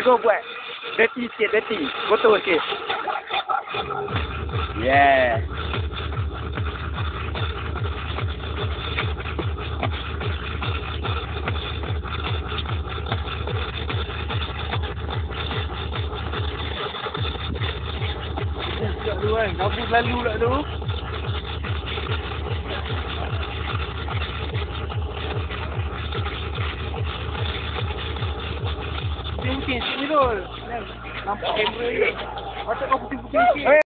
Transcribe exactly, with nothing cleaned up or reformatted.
Tegur buat dirty sikit, dirty. Kotor sikit. Yeah. Tak tu kan, kabut lalu tak tu. Pusing-pusing sikit ni tu. Nampak kamera ni. Patut kau pusing-pusing sikit.